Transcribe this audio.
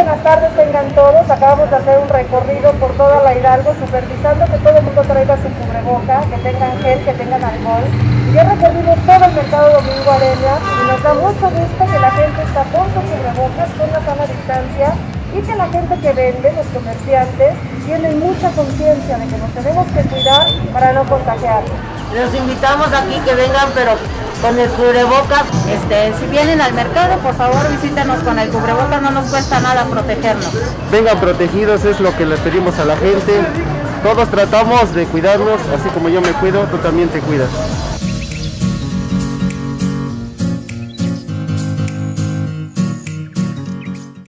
buenas tardes tengan todos. Acabamos de hacer un recorrido por toda la Hidalgo, supervisando que todo el mundo traiga su cubreboca, que tengan gel, que tengan alcohol. Yo he recorrido todo el mercado Domingo Arenas y nos da mucho gusto que la gente está con sus cubrebocas, con una sana distancia, y que la gente que vende, los comerciantes, tienen mucha conciencia de que nos tenemos que cuidar para no contagiarnos. Los invitamos aquí que vengan, pero con el cubrebocas. Si vienen al mercado, por favor visítenos con el cubrebocas, no nos cuesta nada protegernos. Vengan protegidos, es lo que le pedimos a la gente. Todos tratamos de cuidarnos, así como yo me cuido, tú también te cuidas.